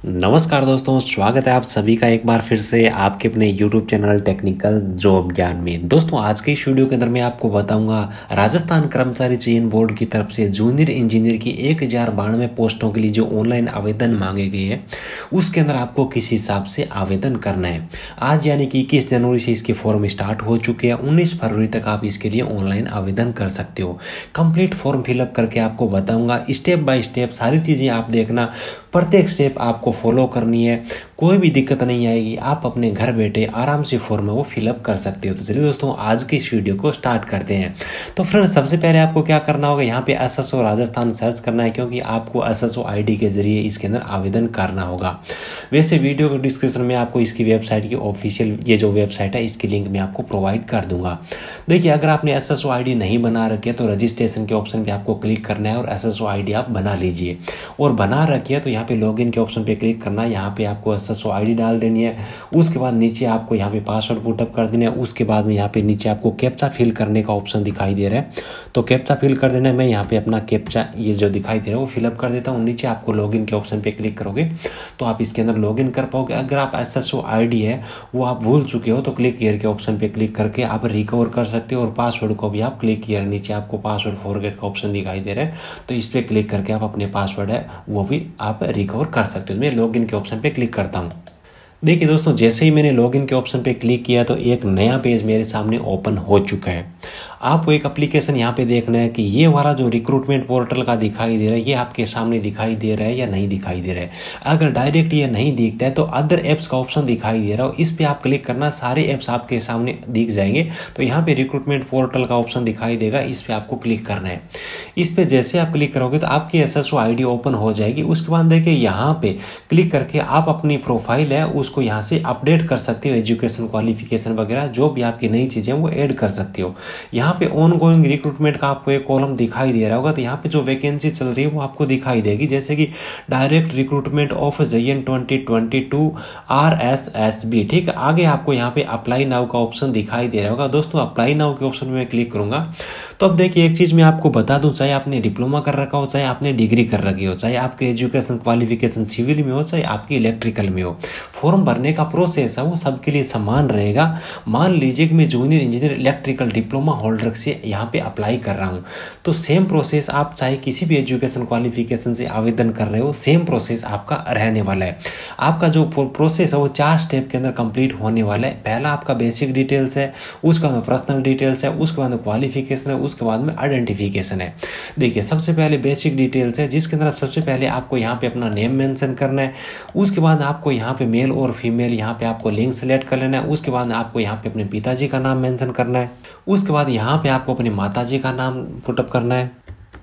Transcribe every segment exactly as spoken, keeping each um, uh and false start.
नमस्कार दोस्तों, स्वागत है आप सभी का एक बार फिर से आपके अपने यूट्यूब चैनल टेक्निकल जॉब ज्ञान में। दोस्तों आज के इस वीडियो के अंदर मैं आपको बताऊंगा राजस्थान कर्मचारी चयन बोर्ड की तरफ से जूनियर इंजीनियर की एक हजार बानवे पोस्टों के लिए जो ऑनलाइन आवेदन मांगे गए हैं उसके अंदर आपको किस हिसाब से आवेदन करना है। आज यानी कि इक्कीस जनवरी से इसके फॉर्म स्टार्ट हो चुके हैं। उन्नीस फरवरी तक आप इसके लिए ऑनलाइन आवेदन कर सकते हो। कंप्लीट फॉर्म फिलअप करके आपको बताऊंगा स्टेप बाय स्टेप, सारी चीज़ें आप देखना, प्रत्येक स्टेप आपको फॉलो करनी है, कोई भी दिक्कत नहीं आएगी। आप अपने घर बैठे आराम से फॉर्म है वो फिलअप कर सकते हो। तो चलिए दोस्तों आज की इस वीडियो को स्टार्ट करते हैं। तो फ्रेंड्स सबसे पहले आपको क्या करना होगा, यहाँ पे S S O Rajasthan search करना है क्योंकि आपको S S O I D के जरिए इसके अंदर आवेदन करना होगा। वैसे वीडियो के डिस्क्रिप्शन में आपको इसकी वेबसाइट की ऑफिशियल ये जो वेबसाइट है इसकी लिंक मैं आपको प्रोवाइड कर दूंगा। देखिए अगर आपने S S O I D नहीं बना रखी है तो रजिस्ट्रेशन के ऑप्शन पे आपको क्लिक करना है और S S O I D आप बना लीजिए। और बना रखी है तो यहाँ पे लॉगिन के ऑप्शन पे क्लिक करना है, यहाँ पे आपको S S O I D डाल देनी है। उसके बाद नीचे आपको यहाँ पे पासवर्ड पुटअप कर देना है। उसके बाद में यहाँ पे नीचे आपको कैप्चा फिल करने का ऑप्शन दिखाई दे रहा है, तो कैप्चा फिल कर देना है। मैं यहाँ पे अपना कैप्चा ये जो दिखाई दे रहा है वो फिलअप कर देता हूँ। नीचे आपको लॉगिन के ऑप्शन पे क्लिक करोगे तो आप इसके अंदर लॉगिन कर पाओगे। अगर आप S S O I D है वो आप भूल चुके हो तो क्लिक हियर के ऑप्शन पे क्लिक करके आप रिकवर कर सकते हो। और पासवर्ड को भी आप क्लिक हियर, नीचे आपको पासवर्ड फॉरगेट का ऑप्शन दिखाई दे रहा है तो इस पर क्लिक करके आप अपने पासवर्ड है वो भी आप रिकवर कर सकते हो। मैं लॉगिन के ऑप्शन पे क्लिक करता हूँ। देखिए दोस्तों जैसे ही मैंने लॉगिन के ऑप्शन पे क्लिक किया तो एक नया पेज मेरे सामने ओपन हो चुका है। आपको एक एप्लीकेशन यहाँ पे देखना है कि ये वाला जो रिक्रूटमेंट पोर्टल का दिखाई दे रहा है ये आपके सामने दिखाई दे रहा है या नहीं दिखाई दे रहा है। अगर डायरेक्ट ये नहीं दिखता है तो अदर ऐप्स का ऑप्शन दिखाई दे रहा है, इस पे आप क्लिक करना, सारे ऐप्स आपके सामने दिख जाएंगे। तो यहाँ पे रिक्रूटमेंट पोर्टल का ऑप्शन दिखाई देगा, इस पे आपको क्लिक करना है। इस पे जैसे आप क्लिक करोगे तो आपकी S S O I D open हो जाएगी। उसके बाद देखिए यहाँ पे क्लिक करके आप अपनी प्रोफाइल है उसको यहाँ से अपडेट कर सकते हो, एजुकेशन क्वालिफिकेशन वगैरह जो भी आपकी नई चीजें वो ऐड कर सकते हो। यहाँ पे ऑन गोइंग रिक्रूटमेंट का आपको एक कॉलम दिखाई दे रहा होगा तो यहाँ पे जो वैकेंसी चल रही है वो आपको दिखाई देगी, जैसे कि direct recruitment of JEN twenty twenty two R S S B. ठीक है, आगे आपको यहाँ पे अप्लाई नाउ का ऑप्शन दिखाई दे रहा होगा। दोस्तों अप्लाई नाउ के ऑप्शन में मैं क्लिक करूंगा तो अब देखिए एक चीज मैं आपको बता दूं, चाहे आपने डिप्लोमा कर रखा हो, चाहे आपने डिग्री कर रखी हो, चाहे आपके एजुकेशन क्वालिफिकेशन सिविल में हो, चाहे आपकी इलेक्ट्रिकल में हो, फॉर्म भरने का प्रोसेस है वो सबके लिए समान रहेगा। मान लीजिए कि मैं junior engineer electrical diploma holder से यहाँ पे अप्लाई कर रहा हूँ तो सेम प्रोसेस आप चाहे किसी भी एजुकेशन क्वालिफिकेशन से आवेदन कर रहे हो सेम प्रोसेस आपका रहने वाला है। आपका जो प्रोसेस है वो चार स्टेप के अंदर कंप्लीट होने वाला है। पहला आपका बेसिक डिटेल्स है, उसके बाद पर्सनल डिटेल्स है, उसके बाद क्वालिफिकेशन है, उसके बाद में आइडेंटिफिकेशन है। देखिए सबसे पहले बेसिक डिटेल्स है जिसके अंदर सबसे पहले आपको यहाँ पे अपना नेम मेंशन करना है। उसके बाद आपको यहाँ पे मेल और फीमेल यहाँ पे आपको लिंक सेलेक्ट कर लेना है। उसके बाद आपको यहाँ पे अपने पिताजी का नाम मेंशन करना है। उसके बाद यहाँ पे आपको अपनी माताजी का नाम पुटअप करना है।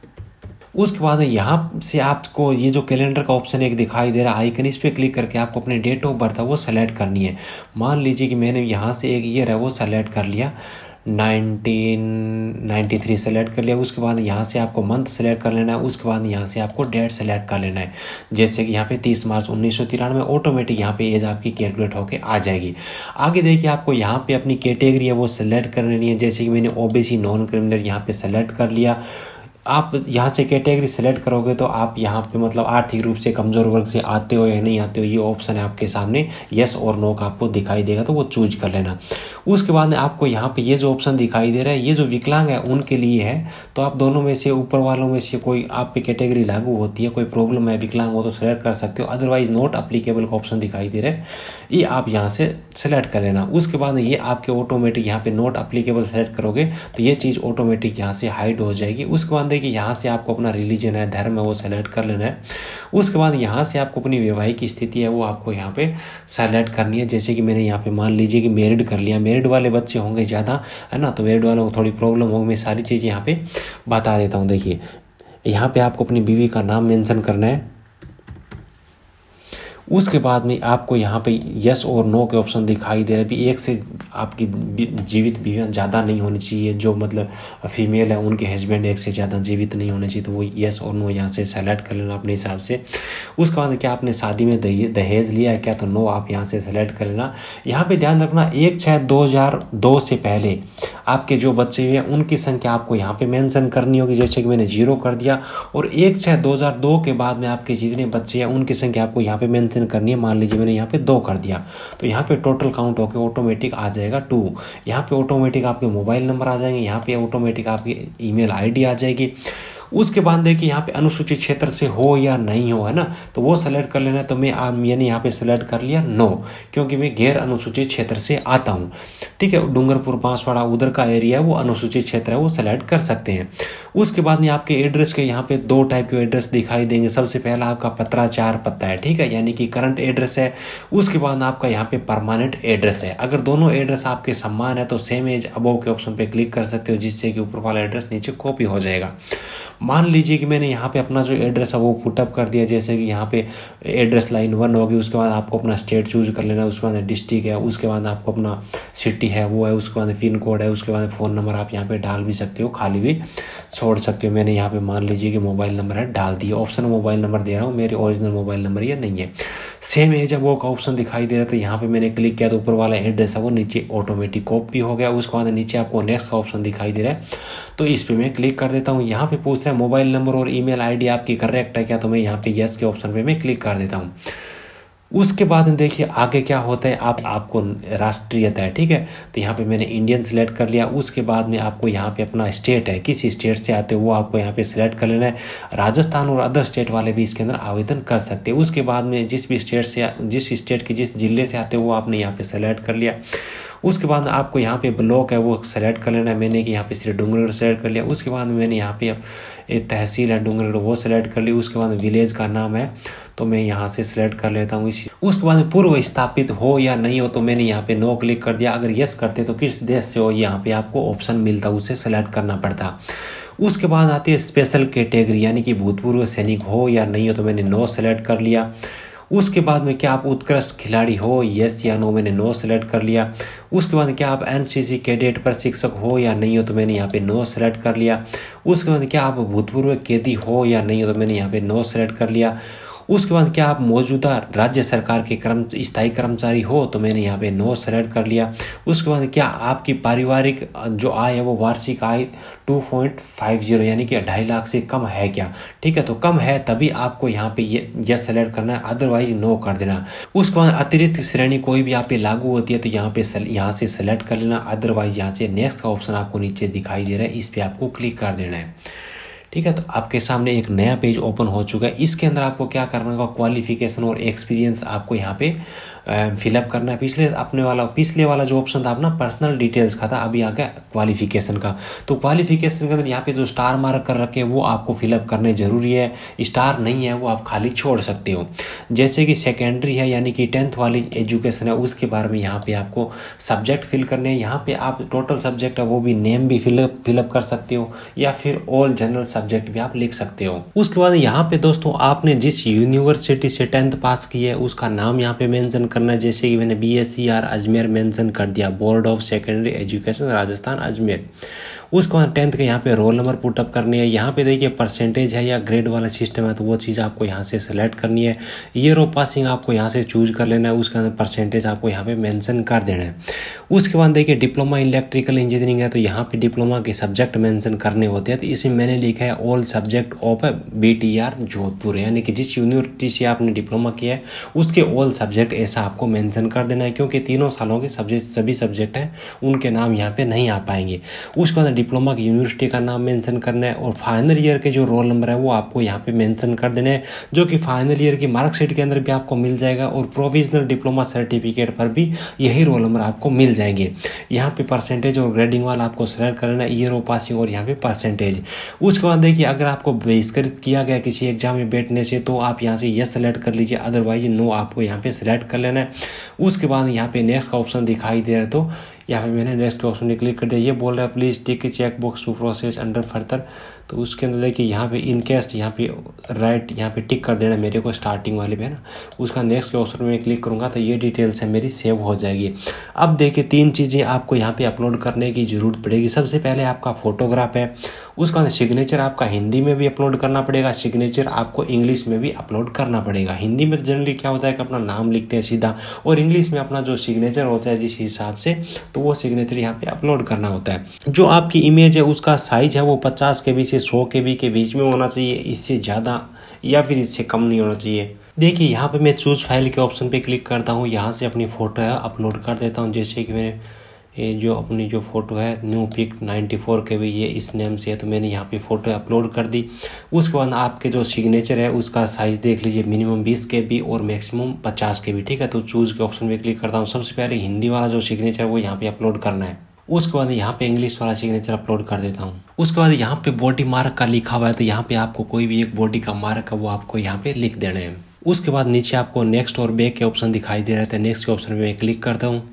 उसके बाद यहाँ से आपको ये जो कैलेंडर का ऑप्शन एक दिखाई दे रहा है आइकन, इस पे क्लिक करके आपको अपने डेट ऑफ बर्थ है वो सेलेक्ट करनी है। मान लीजिए कि मैंने यहाँ से एक ईयर है वो सेलेक्ट कर लिया, नाइनटीन नाइन्टी थ्री सेलेक्ट कर लिया। उसके बाद यहाँ से आपको मंथ सेलेक्ट कर लेना है। उसके बाद यहाँ से आपको डेट सेलेक्ट कर लेना है, जैसे कि यहाँ पे तीस मार्च उन्नीस सौ तिरानवे ऑटोमेटिक यहाँ पे एज आपकी कैलकुलेट होके आ जाएगी। आगे देखिए आपको यहाँ पे अपनी कैटेगरी है वो सेलेक्ट कर लेनी है, जैसे कि मैंने ओबीसी नॉन क्रिमिनल यहाँ पे सेलेक्ट कर लिया। आप यहाँ से कैटेगरी सेलेक्ट करोगे तो आप यहाँ पे मतलब आर्थिक रूप से कमजोर वर्ग से आते हो या नहीं आते हो ये ऑप्शन है आपके सामने, यस और नो का आपको दिखाई देगा तो वो चूज कर लेना। उसके बाद आपको यहाँ पे ये जो ऑप्शन दिखाई दे रहा है ये जो विकलांग है उनके लिए है, तो आप दोनों में से ऊपर वालों में से कोई आप पे कैटेगरी लागू होती है, कोई प्रॉब्लम है विकलांग हो तो सेलेक्ट कर सकते हो, अदरवाइज नॉट अप्लीकेबल का ऑप्शन दिखाई दे रहा है ये आप यहाँ से सेलेक्ट कर लेना। उसके बाद ये आपके ऑटोमेटिक यहाँ पे नॉट अप्लीकेबल सेलेक्ट करोगे तो ये चीज़ ऑटोमेटिक यहाँ से हाइड हो जाएगी। उसके बाद देखिए यहाँ से आपको अपना रिलीजन है, धर्म है वो सेलेक्ट कर लेना है। उसके बाद यहाँ से आपको अपनी वैवाहिक स्थिति है वो आपको यहाँ पे सेलेक्ट करनी है, जैसे कि मैंने यहाँ पे मान लीजिए कि मैरिड कर लिया। मैरिड वाले बच्चे होंगे ज़्यादा है ना, तो मैरिड वालों को थोड़ी प्रॉब्लम होगी, मैं सारी चीज़ें यहाँ पे बता देता हूँ। देखिए यहाँ पे आपको अपनी बीवी का नाम मेंशन करना है। उसके बाद में आपको यहाँ पे यस और नो के ऑप्शन दिखाई दे रहे हैं। भी एक से आपकी जीवित बीवियाँ ज़्यादा नहीं होनी चाहिए, जो मतलब फीमेल है उनके हस्बैंड एक से ज़्यादा जीवित नहीं होने चाहिए, तो वो यस और नो यहाँ से सेलेक्ट कर लेना अपने हिसाब से। उसके बाद क्या आपने शादी में दहेज लिया है क्या, तो नो आप यहाँ से सेलेक्ट कर लेना। यहाँ पे ध्यान रखना एक छः दो हज़ार दो से पहले आपके जो बच्चे हुए हैं उनकी संख्या आपको यहाँ पे मेंशन करनी होगी, जैसे कि मैंने जीरो कर दिया। और एक छः दो हज़ार दो के बाद में आपके जितने बच्चे हैं उनकी संख्या आपको यहाँ पे मेंशन मेंशन करनी है। मान लीजिए मैंने यहाँ पे दो कर दिया तो यहाँ पे टोटल काउंट होकर ऑटोमेटिक आ जाएगा टू। यहाँ पे ऑटोमेटिक आपके मोबाइल नंबर आ जाएंगे, यहाँ पे ऑटोमेटिक आपकी ईमेल आईडी आ जाएगी। उसके बाद देखिए यहाँ पे अनुसूचित क्षेत्र से हो या नहीं हो, है ना, तो वो सेलेक्ट कर लेना है। तो मैं मैंने यहाँ पे सेलेक्ट कर लिया नो, क्योंकि मैं गैर अनुसूचित क्षेत्र से आता हूँ। ठीक है, डूंगरपुर बांसवाड़ा उधर का एरिया है वो अनुसूचित क्षेत्र है, वो सेलेक्ट कर सकते हैं। उसके बाद में आपके एड्रेस के यहाँ पे दो टाइप के एड्रेस दिखाई देंगे। सबसे पहला आपका पत्राचार पता है, ठीक है, यानी कि करंट एड्रेस है। उसके बाद आपका यहाँ पे परमानेंट एड्रेस है। अगर दोनों एड्रेस आपके समान है तो सेम एज अबव के ऑप्शन पे क्लिक कर सकते हो, जिससे कि ऊपर वाला एड्रेस नीचे कॉपी हो जाएगा। मान लीजिए कि मैंने यहाँ पे अपना जो एड्रेस है वो पुटअप कर दिया, जैसे कि यहाँ पे एड्रेस लाइन वन होगी। उसके बाद आपको अपना स्टेट चूज कर लेना, उसके बाद डिस्ट्रिक्ट है, उसके बाद आपको अपना सिटी है वो है, उसके बाद पिन कोड है, उसके बाद फ़ोन नंबर आप यहाँ पे डाल भी सकते हो, खाली भी छोड़ सकते हो। मैंने यहाँ पे मान लीजिए कि मोबाइल नंबर है डाल दिया, ऑप्शन मोबाइल नंबर दे रहा हूँ, मेरे ओरिजिनल मोबाइल नंबर ये नहीं है। सेम एज वो का ऑप्शन दिखाई दे रहा है, तो यहाँ पे मैंने क्लिक किया तो ऊपर वाला एड्रेस है वो नीचे ऑटोमेटिक कॉपी हो गया। उसके बाद नीचे आपको नेक्स्ट का ऑप्शन दिखाई दे रहा है, तो इस पे मैं क्लिक कर देता हूँ। यहाँ पे पूछ रहा है मोबाइल नंबर और ईमेल आईडी आपकी करेक्ट है क्या, तो मैं यहाँ पे यस के ऑप्शन पे मैं क्लिक कर देता हूँ। उसके बाद देखिए आगे क्या होता है, आप आपको राष्ट्रीयता है, ठीक है, तो यहाँ पे मैंने इंडियन सेलेक्ट कर लिया। उसके बाद में आपको यहाँ पे अपना स्टेट है, किस स्टेट से आते हो वो आपको यहाँ पे सिलेक्ट कर लेना है। राजस्थान और अदर स्टेट वाले भी इसके अंदर आवेदन कर सकते हैं। उसके बाद में जिस भी स्टेट से जिस स्टेट के जिस जिले से आते हो वो आपने यहाँ पे सेलेक्ट कर लिया। उसके बाद आपको यहाँ पे ब्लॉक है वो सेलेक्ट कर लेना है। मैंने कि यहाँ पे सिर्फ डूंगरगढ़ सेलेक्ट कर लिया। उसके बाद मैंने यहाँ पे एक तहसील है डूंगरगढ़ वो सेलेक्ट कर ली। उसके बाद विलेज का नाम है तो मैं यहाँ से सिलेक्ट कर लेता हूँ इसी। उसके बाद पूर्व स्थापित हो या नहीं हो तो मैंने यहाँ पे नो क्लिक कर दिया। अगर यस करते तो किस देश से हो यहाँ पे आपको ऑप्शन मिलता, उसे सेलेक्ट करना पड़ता। उसके बाद आती है स्पेशल कैटेगरी, यानी कि भूतपूर्व सैनिक हो या नहीं हो, तो मैंने नो सेलेक्ट कर लिया। उसके बाद में क्या आप उत्कृष्ट खिलाड़ी हो, यस या नो, मैंने नो सेलेक्ट कर लिया। उसके बाद क्या आप एनसीसी कैडेट प्रशिक्षक हो या नहीं हो, तो मैंने यहाँ पे नो सेलेक्ट कर लिया। उसके बाद क्या आप भूतपूर्व कैदी हो या नहीं हो, तो मैंने यहाँ पे नो सेलेक्ट कर लिया। उसके बाद क्या आप मौजूदा राज्य सरकार के कर्म स्थायी कर्मचारी हो, तो मैंने यहाँ पे नो सेलेक्ट कर लिया। उसके बाद क्या आपकी पारिवारिक जो आय है वो वार्षिक आय टू पॉइंट फाइव जीरो यानी कि ढाई लाख से कम है क्या, ठीक है, तो कम है तभी आपको यहाँ पे ये यस सेलेक्ट करना है, अदरवाइज नो कर देना। उसके बाद अतिरिक्त श्रेणी कोई भी यहाँ पे लागू होती है तो यहाँ पे यहाँ से सेलेक्ट कर लेना, अदरवाइज यहाँ से नेक्स्ट का ऑप्शन आपको नीचे दिखाई दे रहा है, इस पर आपको क्लिक कर देना है। ठीक है, तो आपके सामने एक नया पेज ओपन हो चुका है। इसके अंदर आपको क्या करना होगा, क्वालिफिकेशन और एक्सपीरियंस आपको यहाँ पे फिलअप करना है। पिछले अपने वाला पिछले वाला जो ऑप्शन था अपना पर्सनल डिटेल्स का था, अभी आ गया क्वालिफिकेशन का। तो क्वालिफिकेशन के अंदर यहाँ पे जो स्टार मार्क कर रखे हैं वो आपको फिलअप करने जरूरी है, स्टार नहीं है वो आप खाली छोड़ सकते हो। जैसे कि सेकेंडरी है यानी कि टेंथ वाली एजुकेशन है, उसके बारे में यहाँ पे आपको सब्जेक्ट फिल करने हैं। यहाँ पे आप टोटल सब्जेक्ट है वो भी नेम भी फिलअप फिलअप कर सकते हो, या फिर ऑल जनरल सब्जेक्ट भी आप लिख सकते हो। उसके बाद यहाँ पे दोस्तों आपने जिस यूनिवर्सिटी से टेंथ पास की है उसका नाम यहाँ पे मेंशन करना है। जैसे कि मैंने B S C R Ajmer mention कर दिया, board of secondary education Rajasthan Ajmer. उसके बाद टेंथ के यहाँ पे रोल नंबर पुटअप करनी है। यहाँ पे देखिए परसेंटेज है या ग्रेड वाला सिस्टम है तो वो चीज़ आपको यहाँ से सेलेक्ट करनी है। ईयर ऑफ पासिंग आपको यहाँ से चूज कर लेना है, उसके अंदर परसेंटेज आपको यहाँ पे मेंशन कर देना है। उसके बाद देखिए डिप्लोमा इलेक्ट्रिकल इंजीनियरिंग है तो यहाँ पे डिप्लोमा के सब्जेक्ट मेंशन करने होते हैं। तो इसमें मैंने लिखा है all subject of B T R Jodhpur, यानी कि जिस यूनिवर्सिटी से आपने डिप्लोमा किया है उसके ऑल सब्जेक्ट ऐसा आपको मेंशन कर देना है, क्योंकि तीनों सालों के सब्जेक्ट सभी सब्जेक्ट हैं उनके नाम यहाँ पे नहीं आ पाएंगे। उसके बाद डिप्लोमा की यूनिवर्सिटी का नाम मेंशन करना है, और फाइनल ईयर के जो रोल नंबर है वो आपको यहाँ पे मेंशन कर देना है, जो कि फाइनल ईयर की मार्कशीट के अंदर भी आपको मिल जाएगा, और प्रोविजनल डिप्लोमा सर्टिफिकेट पर भी यही रोल नंबर आपको मिल जाएंगे। यहाँ पे परसेंटेज और ग्रेडिंग वाला आपको सेलेक्ट करना है, ईयर ऑफ पासिंग और यहाँ पे परसेंटेज। उसके बाद देखिए अगर आपको बहिष्कृत किया गया किसी एग्जाम में बैठने से तो आप यहाँ से यस सेलेक्ट कर लीजिए, अदरवाइज नो आपको यहाँ पे सेलेक्ट कर लेना है। उसके बाद यहाँ पे नेक्स्ट का ऑप्शन दिखाई दे रहा है तो यहाँ पे मैंने नेक्स्ट ऑप्शन में क्लिक कर दिया। ये बोल रहा है please tick check box to process under further, तो उसके अंदर देखिए यहाँ पे इन केस यहाँ पे राइट यहाँ पे टिक कर देना मेरे को स्टार्टिंग वाले पे है ना। उसका नेक्स्ट के ऑप्शन में क्लिक करूँगा तो ये डिटेल्स है मेरी सेव हो जाएगी। अब देखिए तीन चीज़ें आपको यहाँ पे अपलोड करने की ज़रूरत पड़ेगी। सबसे पहले आपका फोटोग्राफ है, उसका सिग्नेचर आपका हिंदी में भी अपलोड करना पड़ेगा, सिग्नेचर आपको इंग्लिश में भी अपलोड करना पड़ेगा। हिंदी में जनरली क्या होता है कि अपना नाम लिखते हैं सीधा, और इंग्लिश में अपना जो सिग्नेचर होता है जिस हिसाब से, तो वो सिग्नेचर यहाँ पे अपलोड करना होता है। जो आपकी इमेज है उसका साइज है वो पचास के बी से सौ के बी के बीच में होना चाहिए, इससे ज़्यादा या फिर इससे कम नहीं होना चाहिए। देखिए यहाँ पे मैं चूज फाइल के ऑप्शन पे क्लिक करता हूँ, यहाँ से अपनी फ़ोटो है अपलोड कर देता हूँ। जैसे कि मैंने ये जो अपनी जो फ़ोटो है न्यू पिक नाइन्टी फोर के भी ये इस नेम से है, तो मैंने यहाँ पे फ़ोटो अपलोड कर दी। उसके बाद आपके जो सिग्नेचर है उसका साइज़ देख लीजिए, मिनिमम बीस के बी और मैक्सिमम पचास के बी, ठीक है। तो चूज़ के ऑप्शन पे क्लिक करता हूँ। सबसे पहले हिंदी वाला जो सिग्नेचर है वो यहाँ पे अपलोड करना है। उसके बाद यहाँ पे इंग्लिश वाला सिग्नेचर अपलोड कर देता हूँ। उसके बाद यहाँ पे बॉडी मार्क का लिखा हुआ है, तो यहाँ पे आपको कोई भी एक बॉडी का मार्क है वो आपको यहाँ पे लिख देना है। उसके बाद नीचे आपको नेक्स्ट और बैक के ऑप्शन दिखाई दे रहे थे, नेक्स्ट के ऑप्शन पे मैं क्लिक करता हूँ।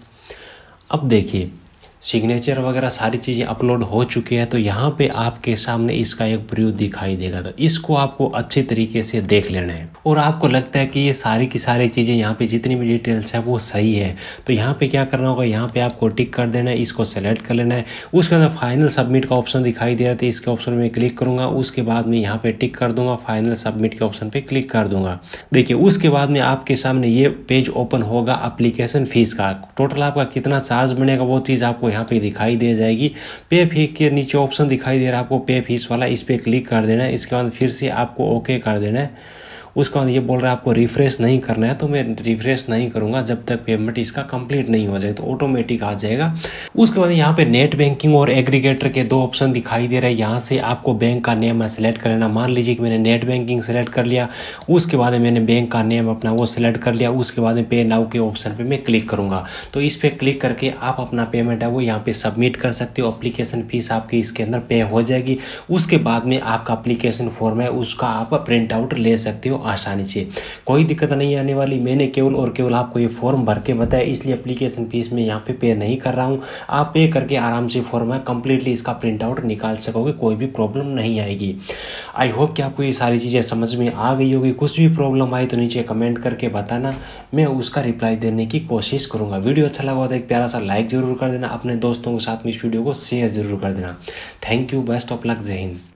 अब देखिए सिग्नेचर वगैरह सारी चीज़ें अपलोड हो चुकी है, तो यहाँ पे आपके सामने इसका एक प्रीव्यू दिखाई देगा। तो इसको आपको अच्छे तरीके से देख लेना है और आपको लगता है कि ये सारी की सारी चीज़ें यहाँ पे जितनी भी डिटेल्स है वो सही है, तो यहाँ पे क्या करना होगा, यहाँ पे आपको टिक कर देना है, इसको सेलेक्ट कर लेना है। उसके बाद फाइनल सबमिट का ऑप्शन दिखाई दे रहा था, इसके ऑप्शन में क्लिक करूँगा। उसके बाद में यहाँ पे टिक कर दूंगा, फाइनल सबमिट के ऑप्शन पे क्लिक कर दूंगा। देखिए उसके बाद में आपके सामने ये पेज ओपन होगा एप्लीकेशन फीस का। टोटल आपका कितना चार्ज बनेगा वो चीज़ आपको यहाँ पे दिखाई दे जाएगी। पे फीस के नीचे ऑप्शन दिखाई दे रहा है आपको पे फीस वाला, इस पे क्लिक कर देना है। इसके बाद फिर से आपको ओके कर देना है। उसके बाद ये बोल रहा है आपको रिफ्रेश नहीं करना है, तो मैं रिफ्रेश नहीं करूंगा जब तक पेमेंट इसका कंप्लीट नहीं हो जाए, तो ऑटोमेटिक आ जाएगा। उसके बाद यहाँ पे नेट बैंकिंग और एग्रीगेटर के दो ऑप्शन दिखाई दे रहे हैं। यहाँ से आपको बैंक का नेम सेलेक्ट कर लेना। मान लीजिए कि मैंने नेट बैंकिंग सेलेक्ट कर लिया, उसके बाद मैंने बैंक का नेम अपना वो सिलेक्ट कर लिया। उसके बाद पे नाउ के ऑप्शन पे मैं क्लिक करूंगा, तो इस पे क्लिक करके आप अपना पेमेंट है वो यहाँ पे सबमिट कर सकते हो। एप्लीकेशन फीस आपकी इसके अंदर पे हो जाएगी। उसके बाद में आपका एप्लीकेशन फॉर्म है उसका आप प्रिंट आउट ले सकते हो आसानी से, कोई दिक्कत नहीं आने वाली। मैंने केवल और केवल आपको ये फॉर्म भर के बताया, इसलिए एप्लीकेशन फीस में यहाँ पे पे नहीं कर रहा हूँ। आप पे करके आराम से फॉर्म है कंप्लीटली इसका प्रिंट आउट निकाल सकोगे, कोई भी प्रॉब्लम नहीं आएगी। आई होप कि आपको ये सारी चीज़ें समझ में आ गई होगी। कुछ भी प्रॉब्लम आई तो नीचे कमेंट करके बताना, मैं उसका रिप्लाई देने की कोशिश करूँगा। वीडियो अच्छा लगा तो एक प्यारा सा लाइक जरूर कर देना, अपने दोस्तों के साथ में इस वीडियो को शेयर जरूर कर देना। Thank you, best of luck, जय हिंद।